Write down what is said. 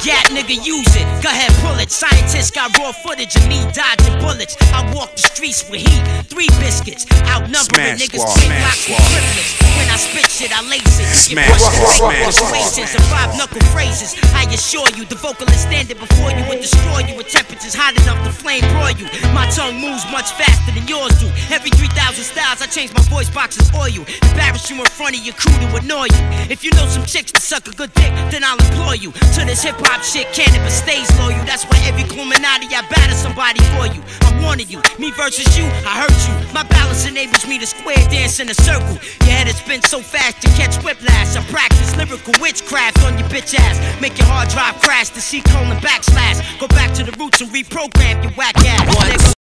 gat, nigga, use it. Go ahead, pull it. Scientists got raw footage of me dodging bullets. I walk the streets with heat, 3 biscuits. Outnumbering niggas, 10 rocks with triplets. When I spit shit, I lace it. You get situations and 5-knuckle phrases. I assure you, the vocalist standing before you will destroy you with temperatures hot enough to flame broil you. My tongue moves much faster than yours do. Every 3,000 styles, I change my voice box's oil. Embarrass you in front of your crew to annoy you. If you know some chicks that suck a good dick, then I'll employ you. To this hip-hop shit, cannabis stays loyal. That's why every Illuminati, I batter somebody for you. I'm warning you, me versus you, I hurt you. My balance enables me to square dance in a circle. Your head has spin so fast to catch whiplash. I practice lyrical witchcraft on your bitch ass. Make your hard drive crash to C:/\. Go back to the roots and reprogram your whack ass.